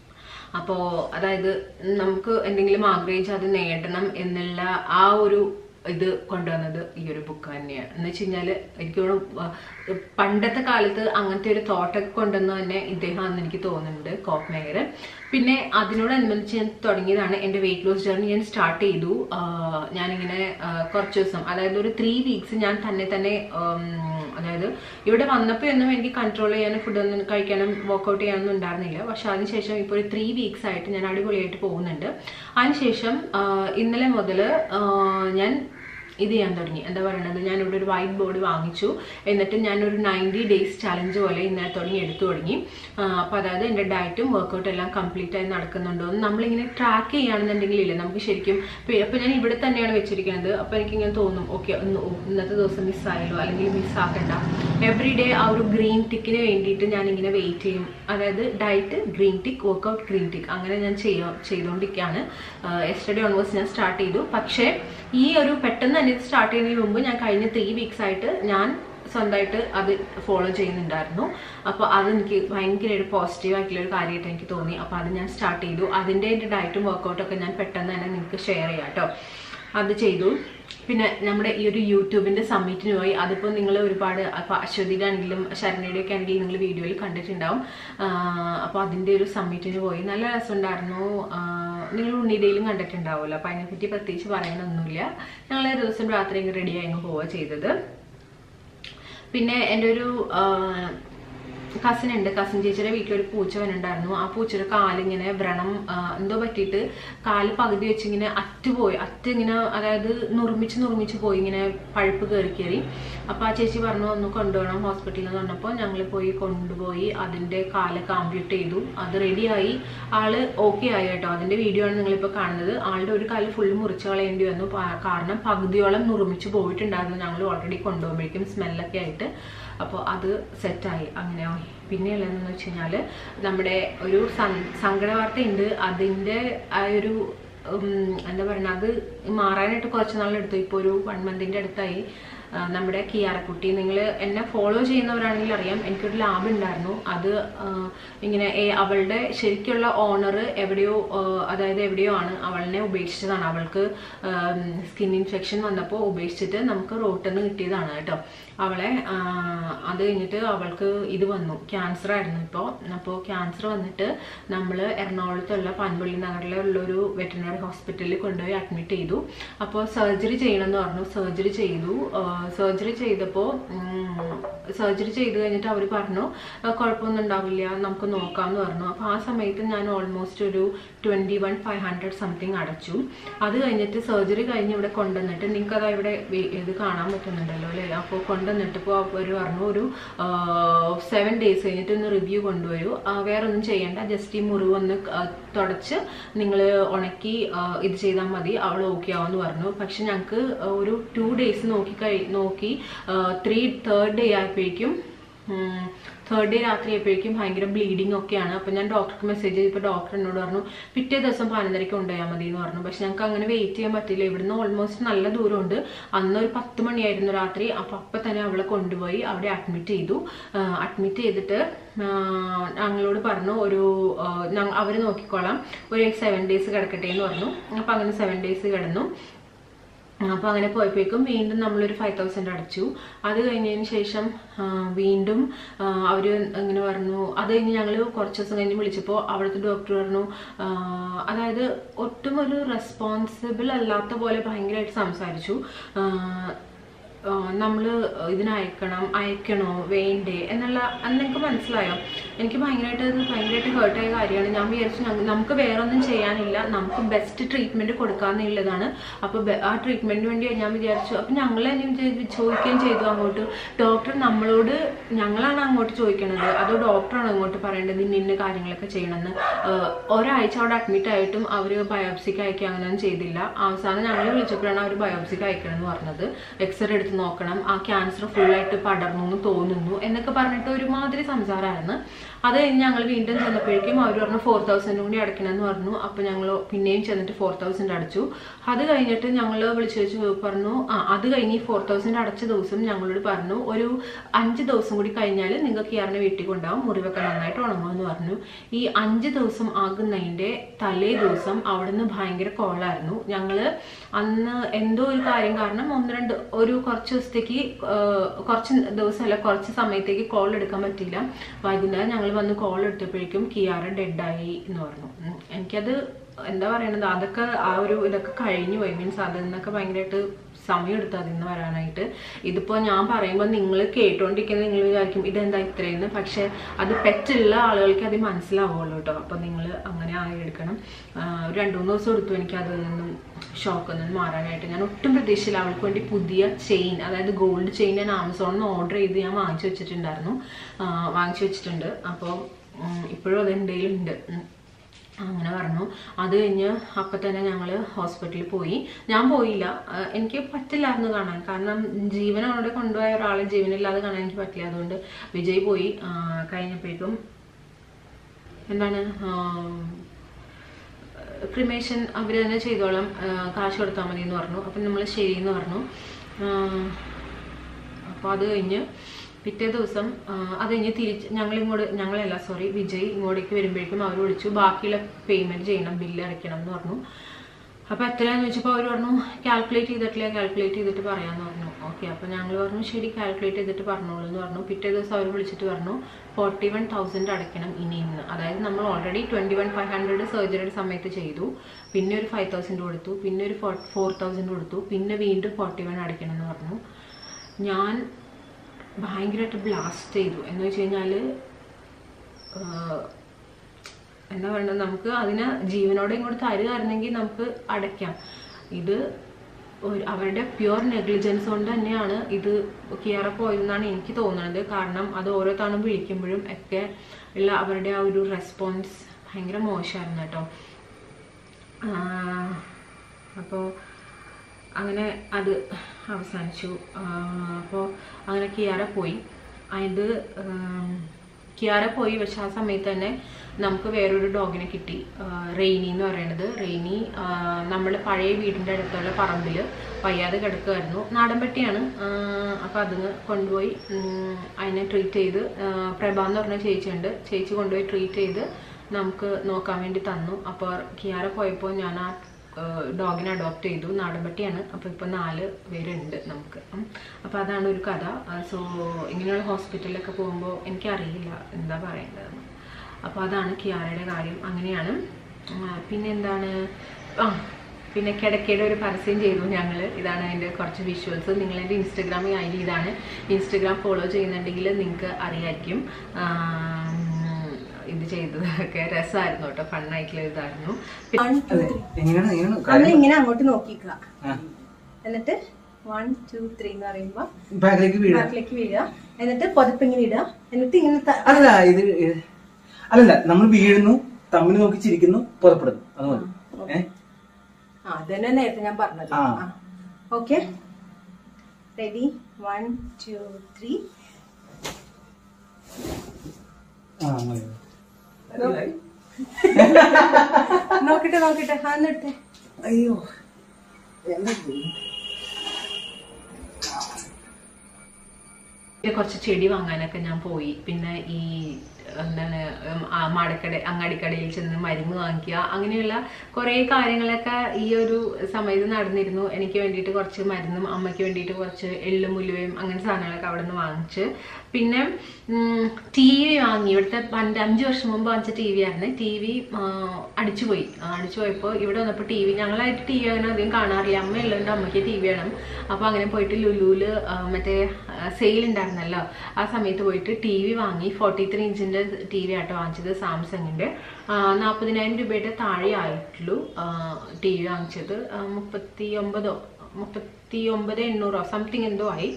അപ്പോൾ അതായത് നമുക്ക് എന്തെങ്കിലും ആഗ്രഹിച്ച് അത് നേടണം എന്നുള്ള ആ ഒരു ഇത് കൊണ്ടുവന്നത് ഈ ഒരു ബുക്ക് തന്നെയാണ്. എന്ന് വെച്ച് കഴിഞ്ഞാൽ എനിക്ക് പണ്ടത്തെ കാലത്ത് അങ്ങനത്തെ ഒരു തോട്ടൊക്കെ കൊണ്ടുവന്ന് തന്നെ ഇദ്ദേഹമാണെന്ന് എനിക്ക് തോന്നുന്നുണ്ട്, കോപ്പ് മേയർ. പിന്നെ അതിനോടനുബന്ധിച്ച് ഞാൻ തുടങ്ങിയതാണ് എൻ്റെ വെയിറ്റ് ലോസ് ജേർണി. ഞാൻ സ്റ്റാർട്ട് ചെയ്തു. ഞാനിങ്ങനെ കുറച്ച് ദിവസം, അതായത് ഒരു ത്രീ വീക്സ് ഞാൻ തന്നെ തന്നെ അതായത് ഇവിടെ വന്നപ്പോൾ ഒന്നും എനിക്ക് കൺട്രോൾ ചെയ്യാനും ഫുഡൊന്നും കഴിക്കാനും വർക്കൗട്ട് ചെയ്യാനൊന്നും ഉണ്ടായിരുന്നില്ല. പക്ഷെ അതിനുശേഷം ഇപ്പോൾ ഒരു ത്രീ വീക്സ് ആയിട്ട് ഞാൻ അടിപൊളിയായിട്ട് പോകുന്നുണ്ട്. അതിനുശേഷം ഇന്നലെ മുതൽ ഞാൻ ഇത് ചെയ്യാൻ തുടങ്ങി. എന്താ പറയുന്നത്, ഞാനിവിടെ ഒരു വൈറ്റ് ബോർഡ് വാങ്ങിച്ചു. എന്നിട്ട് ഞാനൊരു നയൻറ്റി ഡേയ്സ് ചലഞ്ച് പോലെ ഇന്നലെ തുടങ്ങി എടുത്തു തുടങ്ങി. അപ്പോൾ അതായത് എൻ്റെ ഡയറ്റും വർക്കൗട്ടും എല്ലാം കംപ്ലീറ്റ് ആയി നടക്കുന്നുണ്ടോ എന്ന് നമ്മളിങ്ങനെ ട്രാക്ക് ചെയ്യുകയാണെന്നുണ്ടെങ്കിൽ ഇല്ലേ നമുക്ക് ശരിക്കും. അപ്പോൾ ഞാൻ ഇവിടെ തന്നെയാണ് വെച്ചിരിക്കുന്നത്. അപ്പോൾ എനിക്കിങ്ങനെ തോന്നും, ഓക്കെ ഒന്ന് ഇന്നത്തെ ദിവസം മിസ്സായല്ലോ, അല്ലെങ്കിൽ മിസ്സാക്കണ്ട. എവറി ഡേ ആ ഒരു ഗ്രീൻ ടിക്കിന് വേണ്ടിയിട്ട് ഞാനിങ്ങനെ വെയിറ്റ് ചെയ്യും. അതായത് diet green tick, workout green tick, അങ്ങനെ ഞാൻ ചെയ്യാം ചെയ്തുകൊണ്ടിരിക്കുകയാണ്. യെസ്റ്റർഡേ ഓൺവേഴ്സ് ഞാൻ സ്റ്റാർട്ട് ചെയ്തു. പക്ഷേ ഈ ഒരു പെട്ടെന്ന് തന്നെ ഇത് സ്റ്റാർട്ട് ചെയ്യുന്നതിന് മുമ്പ് ഞാൻ കഴിഞ്ഞ ത്രീ വീക്സ് ആയിട്ട് ഞാൻ സ്വന്തമായിട്ട് അത് ഫോളോ ചെയ്യുന്നുണ്ടായിരുന്നു. അപ്പോൾ അതെനിക്ക് ഭയങ്കര ഒരു പോസിറ്റീവ് ആയിട്ടുള്ള ഒരു കാര്യമായിട്ട് എനിക്ക് തോന്നി. അപ്പോൾ അത് ഞാൻ സ്റ്റാർട്ട് ചെയ്തു. അതിൻ്റെ എൻ്റെ ഡയറ്റും വർക്കൗട്ടൊക്കെ ഞാൻ പെട്ടെന്ന് തന്നെ നിങ്ങൾക്ക് ഷെയർ ചെയ്യാം കേട്ടോ. അത് ചെയ്തു. പിന്നെ നമ്മുടെ ഈ ഒരു യൂട്യൂബിൻ്റെ സമ്മിറ്റിന് പോയി. അതിപ്പോൾ നിങ്ങൾ ഒരുപാട്, അപ്പോൾ അശ്വതിയുടെ ആണെങ്കിലും ശരണ്യയുടെ ഒക്കെ ആണെങ്കിലും നിങ്ങൾ വീഡിയോയിൽ കണ്ടിട്ടുണ്ടാവും. അപ്പോൾ അതിൻ്റെ ഒരു സമ്മിറ്റിന് പോയി. നല്ല രസമുണ്ടായിരുന്നു. നിങ്ങൾ ഉണ്ണിയുടെയിലും കണ്ടിട്ടുണ്ടാവുമല്ലോ. അപ്പോൾ അതിനെപ്പറ്റി പ്രത്യേകിച്ച് പറയാനൊന്നുമില്ല. ഞങ്ങൾ ഒരു ദിവസം രാത്രി ഇങ്ങനെ റെഡി ആയി പോവുക ചെയ്തത്. പിന്നെ എൻ്റെ ഒരു കസിൻ ഉണ്ട്. കസിൻ ചേച്ചിയുടെ വീട്ടിലൊരു പൂച്ച വന്നിട്ടുണ്ടായിരുന്നു. ആ പൂച്ചയുടെ കാലിങ്ങനെ വ്രണം എന്തോ പറ്റിയിട്ട് കാല് പകുതി വെച്ച് ഇങ്ങനെ അറ്റുപോയി. അറ്റ് ഇങ്ങനെ അതായത് നുറുമിച്ച് നുറുമിച്ച് പോയി, ഇങ്ങനെ പഴുപ്പ് കയറി കയറി. അപ്പോൾ ആ ചേച്ചി പറഞ്ഞു ഒന്ന് കൊണ്ടുപോകണം ഹോസ്പിറ്റലിൽ എന്ന് പറഞ്ഞപ്പോൾ ഞങ്ങൾ പോയി കൊണ്ടുപോയി. അതിൻ്റെ കാലൊക്കെ ആംപ്യൂട്ട് ചെയ്തു. അത് റെഡിയായി. ആള് ഓക്കെ ആയി കേട്ടോ. അതിൻ്റെ വീഡിയോ ആണ് നിങ്ങളിപ്പോൾ കാണുന്നത്. ആളുടെ ഒരു കാല് ഫുള്ള് മുറിച്ച് കളയേണ്ടി വന്നു. കാരണം പകുതിയോളം നുറുമിച്ച് പോയിട്ടുണ്ടായിരുന്നു. ഞങ്ങൾ ഓൾറെഡി കൊണ്ടുപോകുമ്പോഴേക്കും സ്മെല്ലൊക്കെ ആയിട്ട്. അപ്പോൾ അത് സെറ്റായി. അങ്ങനെ പിന്നെ ഉള്ളതെന്ന് വെച്ച് കഴിഞ്ഞാൽ നമ്മുടെ ഒരു സങ്കട വാർത്തയുണ്ട്. അതിൻ്റെ ആ ഒരു എന്താ പറയുക, അത് മാറാനായിട്ട് കുറച്ച് നാളെടുത്തു. ഇപ്പോൾ ഒരു വൺ മന്തിൻ്റെ അടുത്തായി. നമ്മുടെ കിയാറക്കുട്ടി, നിങ്ങൾ എന്നെ ഫോളോ ചെയ്യുന്നവരാണെങ്കിൽ അറിയാം, എനിക്കൊരു ലാബ് ഉണ്ടായിരുന്നു. അത് ഇങ്ങനെ അവളുടെ ശരിക്കുള്ള ഓണർ എവിടെയോ, അതായത് എവിടെയോ ആണ് അവളിനെ ഉപേക്ഷിച്ചതാണ്. അവൾക്ക് സ്കിൻ ഇൻഫെക്ഷൻ വന്നപ്പോൾ ഉപേക്ഷിച്ചിട്ട് നമുക്ക് റോട്ടിൽ നിന്ന് കിട്ടിയതാണ് കേട്ടോ അവളെ. അത് കഴിഞ്ഞിട്ട് അവൾക്ക് ഇത് വന്നു, ക്യാൻസർ ആയിരുന്നു ഇപ്പോൾ. അപ്പോൾ ക്യാൻസർ വന്നിട്ട് നമ്മൾ എറണാകുളത്തുള്ള പാൻപള്ളി നഗറിലുള്ളൊരു വെറ്ററിനറി ഹോസ്പിറ്റലിൽ കൊണ്ടുപോയി അഡ്മിറ്റ് ചെയ്തു. അപ്പോൾ സർജറി ചെയ്യണമെന്ന് പറഞ്ഞു. സർജറി ചെയ്തു. സർജറി ചെയ്തപ്പോൾ സർജറി ചെയ്ത് കഴിഞ്ഞിട്ട് അവർ പറഞ്ഞു കുഴപ്പമൊന്നും ഉണ്ടാവില്ല, നമുക്ക് നോക്കാമെന്ന് പറഞ്ഞു. അപ്പോൾ ആ സമയത്ത് ഞാൻ ഓൾമോസ്റ്റ് ഒരു twenty one five hundred something അടച്ചു. അത് കഴിഞ്ഞിട്ട് സർജറി കഴിഞ്ഞ് ഇവിടെ കൊണ്ടുവന്നിട്ട് നിങ്ങൾക്കത് ഇവിടെ ഇത് കാണാൻ പറ്റുന്നുണ്ടല്ലോ അല്ലേ. അപ്പോൾ കൊണ്ടുവന്നിട്ട് ഇപ്പോൾ അവർ പറഞ്ഞു ഒരു സെവൻ ഡേയ്സ് കഴിഞ്ഞിട്ട് ഒന്ന് റിവ്യൂ കൊണ്ടുവരൂ, വേറെ ഒന്നും ചെയ്യേണ്ട, ജസ്റ്റ് ഈ മുറിവ് ഒന്ന് തുടച്ച് നിങ്ങൾ ഉണക്കി ഇത് ചെയ്താൽ മതി, അവൾ ഓക്കെ ആവുമെന്ന് പറഞ്ഞു. പക്ഷെ ഞങ്ങൾക്ക് ഒരു ടു ഡേയ്സ് നോക്കി കഴി നോക്കി ത്രീ തേർഡ് ഡേ ആയപ്പോഴേക്കും തേർഡ് ഡേ രാത്രി ആയപ്പോഴേക്കും ഭയങ്കര ബ്ലീഡിങ് ഒക്കെയാണ്. അപ്പോൾ ഞാൻ ഡോക്ടർക്ക് മെസ്സേജ് ചെയ്തപ്പോൾ ഡോക്ടർ എന്നോട് പറഞ്ഞു പിറ്റേ ദിവസം പതിനൊന്നരയ്ക്ക് കൊണ്ടുപോയാൽ മതി എന്ന് പറഞ്ഞു. പക്ഷെ ഞങ്ങൾക്ക് അങ്ങനെ വെയിറ്റ് ചെയ്യാൻ പറ്റില്ല. ഇവിടുന്ന് ഓൾമോസ്റ്റ് നല്ല ദൂരമുണ്ട്. അന്നൊരു പത്ത് മണിയായിരുന്നു രാത്രി. അപ്പോൾ അപ്പം തന്നെ അവളെ കൊണ്ടുപോയി അവിടെ അഡ്മിറ്റ് ചെയ്തു. അഡ്മിറ്റ് ചെയ്തിട്ട് ഞങ്ങളോട് പറഞ്ഞു ഒരു അവർ നോക്കിക്കോളാം, ഒരു സെവൻ ഡേയ്സ് കിടക്കട്ടെ എന്ന് പറഞ്ഞു. അപ്പോൾ അങ്ങനെ സെവൻ ഡേയ്സ് കിടന്നു. അപ്പോൾ അങ്ങനെ പോയപ്പോഴേക്കും വീണ്ടും നമ്മളൊരു ഫൈവ് തൗസൻഡ് അടച്ചു. അത് കഴിഞ്ഞതിന് ശേഷം വീണ്ടും അവർ ഇങ്ങനെ പറഞ്ഞു. അത് കഴിഞ്ഞ് ഞങ്ങൾ കുറച്ച് ദിവസം കഴിഞ്ഞ് വിളിച്ചപ്പോൾ അവിടുത്തെ ഡോക്ടർ പറഞ്ഞു, അതായത് ഒട്ടും ഒരു റെസ്പോൺസിബിൾ അല്ലാത്ത പോലെ ഭയങ്കരമായിട്ട് സംസാരിച്ചു. നമ്മൾ ഇതിന് അയക്കണം അയക്കണോ വേണ്ടേ എന്നുള്ള അന്നെനിക്ക് മനസ്സിലായോ. എനിക്ക് ഭയങ്കരമായിട്ട് അത് ഭയങ്കരമായിട്ട് ഹേർട്ടായ കാര്യമാണ്. ഞാൻ വിചാരിച്ചു നമുക്ക് വേറെ ഒന്നും ചെയ്യാനില്ല, നമുക്ക് ബെസ്റ്റ് ട്രീറ്റ്മെൻറ്റ് കൊടുക്കാമെന്നുള്ളതാണ്. അപ്പോൾ ആ ട്രീറ്റ്മെൻറ്റിന് വേണ്ടി ഞാൻ വിചാരിച്ചു. അപ്പം ഞങ്ങൾ തന്നെ ചോദിക്കുകയും ചെയ്തു അങ്ങോട്ട്. ഡോക്ടർ നമ്മളോട് ഞങ്ങളാണ് അങ്ങോട്ട് ചോദിക്കണത് അതോ ഡോക്ടറാണ് അങ്ങോട്ട് പറയേണ്ടത് ഇന്ന ഇന്ന കാര്യങ്ങളൊക്കെ ചെയ്യണമെന്ന്. ഒരാഴ്ച അവിടെ അഡ്മിറ്റ് ആയിട്ടും അവർ ബയോപ്സിക്ക് അയക്കുക അങ്ങനെയൊന്നും ചെയ്തില്ല. അവസാനം ഞങ്ങൾ വിളിച്ചപ്പോഴാണ് അവർ ബയോപ്സിക്ക് അയക്കണമെന്ന് പറഞ്ഞത്. എക്സ്റേ എടുത്ത് എടുത്ത് നോക്കണം, ആ ക്യാൻസർ ഫുള്ളായിട്ട് പടർന്നു എന്ന് തോന്നുന്നു എന്നൊക്കെ പറഞ്ഞിട്ട് ഒരുമാതിരി സംസാരമായിരുന്നു. അത് കഴിഞ്ഞ് ഞങ്ങൾ വീണ്ടും ചെന്നപ്പോഴേക്കും അവർ പറഞ്ഞു ഫോർ തൗസൻഡ് കൂടി അടയ്ക്കണമെന്ന് പറഞ്ഞു. അപ്പോൾ ഞങ്ങൾ പിന്നെയും ചെന്നിട്ട് ഫോർ തൗസൻഡ് അടച്ചു. അത് കഴിഞ്ഞിട്ട് ഞങ്ങൾ വിളിച്ചു വെച്ച് പറഞ്ഞു ആ അത് കഴിഞ്ഞ് ഈ ഫോർ തൗസൻഡ് അടച്ച ദിവസം ഞങ്ങളോട് പറഞ്ഞു ഒരു അഞ്ച് ദിവസം കൂടി കഴിഞ്ഞാൽ നിങ്ങൾക്ക് കിയാറിനെ വീട്ടിൽ കൊണ്ടാവും, മുറിവൊക്കെ നന്നായിട്ട് ഉണങ്ങുമെന്ന് പറഞ്ഞു. ഈ അഞ്ച് ദിവസം ആകുന്നതിൻ്റെ തലേ ദിവസം അവിടെ നിന്ന് ഭയങ്കര കോളായിരുന്നു. ഞങ്ങൾ അന്ന് എന്തോ ഒരു കാര്യം കാരണം ഒന്ന് രണ്ട് ഒരു കുറച്ച് ദിവസത്തേക്ക് കുറച്ച് ദിവസം അല്ല കുറച്ച് സമയത്തേക്ക് കോൾ എടുക്കാൻ പറ്റിയില്ല. വൈകുന്നേരം ഞങ്ങൾ വന്ന് കോൾ എടുത്തപ്പോഴേക്കും കിയാറ് ഡെഡായി എന്ന് പറഞ്ഞു. എനിക്കത് എന്താ പറയണത്, അതൊക്കെ ആ ഒരു ഇതൊക്കെ കഴിഞ്ഞു പോയി. മീൻസ് അതിൽ നിന്നൊക്കെ ഭയങ്കരമായിട്ട് സമയം എടുത്തു അതിൽ നിന്ന് വരാനായിട്ട്. ഇതിപ്പോൾ ഞാൻ പറയുമ്പോൾ നിങ്ങൾ കേട്ടോണ്ടിരിക്കുന്നത് നിങ്ങൾ വിചാരിക്കും ഇതെന്താ ഇത്രയെന്ന്, പക്ഷെ അത് പെറ്റുള്ള ആളുകൾക്ക് അത് മനസ്സിലാവുള്ളൂ കേട്ടോ. അപ്പോൾ നിങ്ങൾ അങ്ങനെ ആയി എടുക്കണം. ഒരു രണ്ട് മൂന്ന് ദിവസം എടുത്തു എനിക്ക് അതിൽ നിന്നും ഷോക്കിൽ നിന്നും മാറാനായിട്ട്. ഞാൻ ഒട്ടും പ്രതീക്ഷയില്ല. അവൾക്ക് വേണ്ടി പുതിയ ചെയിൻ, അതായത് ഗോൾഡ് ചെയിൻ ഞാൻ ആമസോണിൽ നിന്ന് ഓർഡർ ചെയ്ത് ഞാൻ വാങ്ങിച്ചു വെച്ചിട്ടുണ്ടായിരുന്നു വാങ്ങിച്ചു വെച്ചിട്ടുണ്ട് അപ്പോൾ ഇപ്പോഴും അത് എൻ്റെ കയ്യിലുണ്ട്. അങ്ങനെ പറഞ്ഞു. അത് കഴിഞ്ഞ് അപ്പം തന്നെ ഞങ്ങൾ ഹോസ്പിറ്റലിൽ പോയി. ഞാൻ പോയില്ല, എനിക്ക് പറ്റില്ലായിരുന്നു കാണാൻ. കാരണം ജീവനോടെ കൊണ്ടുപോയ ഒരാളെ ജീവനില്ലാതെ കാണാൻ എനിക്ക് പറ്റില്ല. അതുകൊണ്ട് വിജയ് പോയി. കഴിഞ്ഞപ്പോഴേക്കും എന്താണ് ക്രിമേഷൻ അവർ തന്നെ ചെയ്തോളാം, കാശ് കൊടുത്താൽ മതി എന്ന് പറഞ്ഞു. അപ്പം നമ്മൾ ശരിയെന്ന് പറഞ്ഞു. അപ്പോൾ അത് കഴിഞ്ഞ് പിറ്റേ ദിവസം അത് കഴിഞ്ഞ് തിരിച്ച് ഞങ്ങൾ ഇങ്ങോട്ട് ഞങ്ങളല്ല സോറി വിജയ് ഇങ്ങോട്ടേക്ക് വരുമ്പോഴേക്കും അവർ വിളിച്ചു ബാക്കിയുള്ള പേയ്മെൻറ്റ് ചെയ്യണം, ബില്ല് അടയ്ക്കണം എന്ന് പറഞ്ഞു. അപ്പോൾ എത്രയാണെന്ന് ചോദിച്ചപ്പോൾ അവർ പറഞ്ഞു കാൽക്കുലേറ്റ് ചെയ്തിട്ടില്ല, കാൽക്കുലേറ്റ് ചെയ്തിട്ട് പറയാമെന്ന് പറഞ്ഞു. ഓക്കെ, അപ്പോൾ ഞങ്ങൾ പറഞ്ഞു ശരി കാൽക്കുലേറ്റ് ചെയ്തിട്ട് പറഞ്ഞോളൂ എന്ന് പറഞ്ഞു. പിറ്റേ ദിവസം അവർ വിളിച്ചിട്ട് പറഞ്ഞു ഫോർട്ടി വൺ തൗസൻഡ് അടയ്ക്കണം ഇനി ഇന്ന്. അതായത് നമ്മൾ already twenty one five hundred സർജറിയുടെ സമയത്ത് ചെയ്തു, പിന്നെ ഒരു ഫൈവ് തൗസൻഡ് കൊടുത്തു, പിന്നെ ഒരു ഫോർ ഫോർ തൗസൻഡ് കൊടുത്തു, പിന്നെ വീണ്ടും ഫോർട്ടി വൺ അടയ്ക്കണം എന്ന് പറഞ്ഞു. ഞാൻ ഭയങ്കരമായിട്ട് ബ്ലാസ്റ്റ് ചെയ്തു. എന്ന് വെച്ച് കഴിഞ്ഞാൽ എന്താ പറയുന്നത്, നമുക്ക് അതിനെ ജീവനോടെ ഇങ്ങോട്ട് തരുകയായിരുന്നെങ്കിൽ നമുക്ക് അടയ്ക്കാം. ഇത് ഒരു അവരുടെ പ്യുവർ നെഗ്ലിജൻസ് കൊണ്ട് തന്നെയാണ് ഇത് കിയാറ പോയതെന്നാണ് എനിക്ക് തോന്നുന്നത്. കാരണം അത് ഓരോ തവണ വിളിക്കുമ്പോഴും ഒക്കെ ഉള്ള അവരുടെ ആ ഒരു റെസ്പോൺസ് ഭയങ്കര മോശമായിരുന്നു കേട്ടോ. അപ്പോൾ അങ്ങനെ അത് അവസാനിച്ചു. അപ്പോൾ അങ്ങനെ കിയാറ പോയി. അത് കിയാറ പോയി പക്ഷെ ആ സമയത്ത് തന്നെ നമുക്ക് വേറൊരു ഡോഗിനെ കിട്ടി, റെയിനി എന്ന് പറയുന്നത്. റെയിനി നമ്മുടെ പഴയ വീടിൻ്റെ അടുത്തുള്ള പറമ്പിൽ വയ്യാതെ കിടക്കുമായിരുന്നു. നാടൻപട്ടിയാണ്. അപ്പോൾ അതിന് കൊണ്ടുപോയി അതിനെ ട്രീറ്റ് ചെയ്ത് പ്രഭ എന്ന് പറഞ്ഞ ചേച്ചിയുണ്ട്, ചേച്ചി കൊണ്ടുപോയി ട്രീറ്റ് ചെയ്ത് നമുക്ക് നോക്കാൻ വേണ്ടി തന്നു. അപ്പോൾ കിയാറ പോയപ്പോൾ ഞാൻ ആ ഡോഗിനെ അഡോപ്റ്റ് ചെയ്തു. നാടൻപട്ടിയാണ്. അപ്പോൾ ഇപ്പോൾ നാല് പേരുണ്ട് നമുക്ക്. അപ്പോൾ അതാണ് ഒരു കഥ. സോ ഇങ്ങനെയുള്ള ഹോസ്പിറ്റലിലൊക്കെ പോകുമ്പോൾ എനിക്കറിയില്ല എന്താ പറയേണ്ടതെന്ന്. അപ്പോൾ അതാണ് കിയാറയുടെ കാര്യം. അങ്ങനെയാണ്. പിന്നെ എന്താണ്, ആ പിന്നെ കിടക്കയുടെ ഒരു പരസ്യം ചെയ്തു ഞങ്ങൾ. ഇതാണ് അതിൻ്റെ കുറച്ച് വിഷ്വൽസ്. നിങ്ങളെൻ്റെ ഇൻസ്റ്റഗ്രാം ഐ ഡി ഇതാണ്. ഇൻസ്റ്റഗ്രാം ഫോളോ ചെയ്യുന്നുണ്ടെങ്കിൽ നിങ്ങൾക്ക് അറിയായിരിക്കും. ഇത് ചെയ്തതൊക്കെ രസമായിരുന്നു കേട്ടോ, ഫണ്ണായിട്ടുള്ള ഇതായിരുന്നു. നമ്മളിങ്ങനെ അങ്ങോട്ട് നോക്കിക്കുക, എന്നിട്ട് വൺ ടു ത്രീ എന്ന് പറയുമ്പോ ബാക്കിലേക്ക് വീഴുക, എന്നിട്ട് പുതപ്പിങ്ങനെ ഇടുക, എന്നിട്ട് ഇങ്ങനെ അല്ല ഇത് അല്ലല്ല നമ്മൾ വീഴുന്നു, തമ്മിൽ നോക്കി ചിരിക്കുന്നു, പുറപ്പെടുന്നു. അതുപോലെ അത് തന്നെ നേരത്തെ ഞാൻ പറഞ്ഞത്. Okay, ready, one two three. നോക്കിട്ടെ നോക്കിട്ടെ ഹാന്നെടുത്തേ. അയ്യോ, കുറച്ച് ചെടി വാങ്ങാനൊക്കെ ഞാൻ പോയി. പിന്നെ ഈ എന്താണ് മാടക്കട അങ്ങാടിക്കടയിൽ ചെന്ന് മരുന്ന് വാങ്ങിക്കുക, അങ്ങനെയുള്ള കുറേ കാര്യങ്ങളൊക്കെ ഈ ഒരു സമയത്ത് നടന്നിരുന്നു. എനിക്ക് വേണ്ടിയിട്ട് കുറച്ച് മരുന്നും അമ്മയ്ക്ക് വേണ്ടിയിട്ട് കുറച്ച് എള്ളും ഉലുവയും അങ്ങനെ സാധനങ്ങളൊക്കെ അവിടെ നിന്ന് വാങ്ങിച്ച്. പിന്നെ ടി വി വാങ്ങി. ഇവിടുത്തെ പണ്ട് അഞ്ച് വർഷം മുമ്പ് വാങ്ങിച്ച ടി വി ആയിരുന്നു. ടി വി അടിച്ചുപോയി. അടിച്ചു പോയപ്പോൾ ഇവിടെ വന്നപ്പോൾ ടി വി ഞങ്ങളായിട്ട് ടി വി അങ്ങനെ അധികം കാണാറില്ല. അമ്മ ഉള്ളതുകൊണ്ട് അമ്മയ്ക്ക് ടി വി വേണം. അപ്പോൾ അങ്ങനെ പോയിട്ട് ലുലുവില് മറ്റേ സെയിൽ ഉണ്ടായിരുന്നല്ലോ, ആ സമയത്ത് പോയിട്ട് ടി വി വാങ്ങി. ഫോർട്ടി ത്രീ ഇഞ്ചിൻ്റെ ടി വി ആട്ടോ വാങ്ങിച്ചത്, സാംസങ്ങിൻ്റെ. നാൽപ്പതിനായിരം രൂപയുടെ താഴെ ആയിട്ടുള്ളൂ ടി വി വാങ്ങിച്ചത്. മുപ്പത്തി ഒമ്പതോ മുപ്പത്തി ഒമ്പത് എണ്ണൂറോ സംതിങ് എന്തോ ആയി.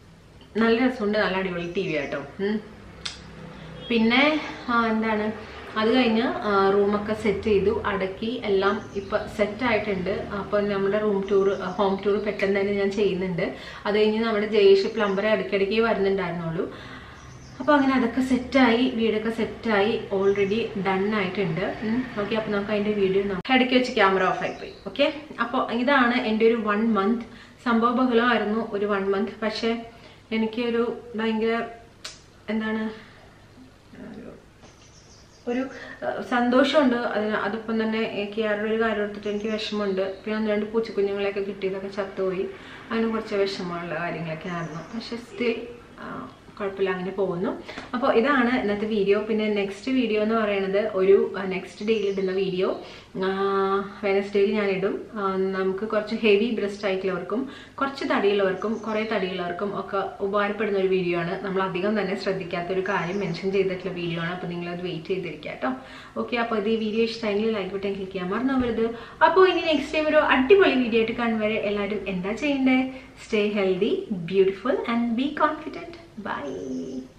നല്ല രസമുണ്ട്, നല്ല അടിപൊളി ടി വി ആട്ടോ. പിന്നെ എന്താണ് അത് കഴിഞ്ഞ് റൂമൊക്കെ സെറ്റ് ചെയ്തു, അടക്കി, എല്ലാം ഇപ്പം സെറ്റായിട്ടുണ്ട്. അപ്പോൾ നമ്മുടെ റൂം ടൂർ, ഹോം ടൂർ പെട്ടെന്ന് തന്നെ ഞാൻ ചെയ്യുന്നുണ്ട്. അത് കഴിഞ്ഞ് നമ്മുടെ ജയേഷ് പ്ലംബറെ ഇടയ്ക്കിടയ്ക്ക് വരുന്നുണ്ടായിരുന്നുള്ളൂ. അപ്പോൾ അങ്ങനെ അതൊക്കെ സെറ്റായി, വീടൊക്കെ സെറ്റായി, ഓൾറെഡി ഡൺ ആയിട്ടുണ്ട്. ഓക്കെ, അപ്പോൾ നമുക്ക് അതിൻ്റെ വീഡിയോ ഇടയ്ക്ക് വെച്ച് ക്യാമറ ഓഫ് ആയിപ്പോയി. ഓക്കെ, അപ്പോൾ ഇതാണ് എൻ്റെ ഒരു വൺ മന്ത് സംഭവ ബഹുലമായിരുന്നു ഒരു വൺ മന്ത്. പക്ഷേ എനിക്കൊരു ഭയങ്കര എന്താണ് ഒരു സന്തോഷമുണ്ട്. അതിന് അതിപ്പം തന്നെ എനിക്ക് ആരുടെ കാര്യം എടുത്തിട്ട് എനിക്ക് വിഷമമുണ്ട്. പിന്നെ ഒന്ന് രണ്ട് പൂച്ചക്കുഞ്ഞുങ്ങളെയൊക്കെ കിട്ടിയതൊക്കെ ചത്തുപോയി, അതിന് കുറച്ച് വിഷമമുള്ള കാര്യങ്ങളൊക്കെ ആയിരുന്നു. പക്ഷെ സ്റ്റിൽ കുഴപ്പമില്ല, അങ്ങനെ പോകുന്നു. അപ്പോൾ ഇതാണ് ഇന്നത്തെ വീഡിയോ. പിന്നെ നെക്സ്റ്റ് വീഡിയോ എന്ന് പറയുന്നത് ഒരു നെക്സ്റ്റ് ഡേയിൽ ഇടുന്ന വീഡിയോ വെനസ്ഡേയിൽ ഞാൻ ഇടും. നമുക്ക് കുറച്ച് ഹെവി ബ്രസ്റ്റ് ആയിട്ടുള്ളവർക്കും കുറച്ച് തടിയുള്ളവർക്കും കുറേ തടിയുള്ളവർക്കും ഒക്കെ ഉപകാരപ്പെടുന്ന ഒരു വീഡിയോ ആണ്. നമ്മൾ അധികം തന്നെ ശ്രദ്ധിക്കാത്തൊരു കാര്യം മെൻഷൻ ചെയ്തിട്ടുള്ള വീഡിയോ ആണ്. അപ്പോൾ നിങ്ങളത് വെയിറ്റ് ചെയ്തിരിക്കുക കേട്ടോ. ഓക്കെ, അപ്പോൾ ഇത് ഈ വീഡിയോ ഇഷ്ടമെങ്കിൽ ലൈക്ക് ബട്ടൺ ക്ലിക്ക് ചെയ്യാൻ മറന്നുപോകരുത്. അപ്പോൾ ഇനി നെക്സ്റ്റ് ടൈം ഒരു അടിപൊളി വീഡിയോ ആയിട്ട് കാണുവരെ എല്ലാവരും എന്താ ചെയ്യേണ്ടത്? Stay healthy, beautiful and be confident. Bye.